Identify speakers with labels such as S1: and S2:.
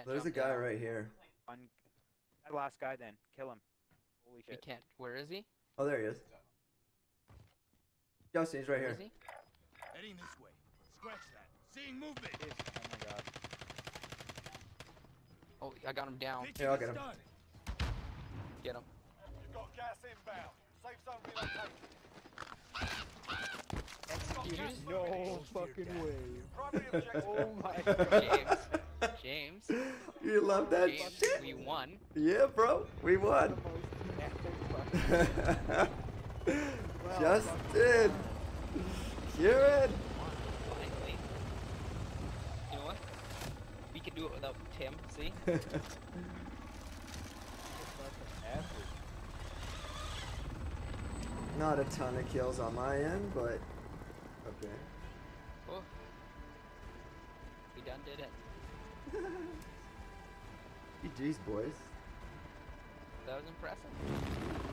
S1: can't.
S2: There's a
S1: jump
S2: guy
S1: down.
S2: right here.
S3: That last guy then. Kill him. Holy
S1: We
S3: shit.
S1: can't. Where is he?
S2: Oh, there he is. Justin, he's right
S1: Where
S2: here.
S1: is he?
S4: Heading this way. Scratch that. Seeing movement.
S3: Oh my god.
S1: Oh, I got him down.
S2: Here, I'll get him.
S1: Get him.
S4: You've got gas inbound. Safe zone relocated.
S1: Executed.
S3: No fucking way.
S4: Primary objective.
S3: Oh my god.
S1: James.
S2: You love that
S1: James,
S2: shit?
S1: we won.
S2: Yeah, bro. We won. Justin. Kieran.
S1: Finally. You know what? We can do it without Tim, see?
S2: Not a ton of kills on my end, but okay.
S1: Oh. We done did it.
S2: GG's, boys.
S1: That was impressive.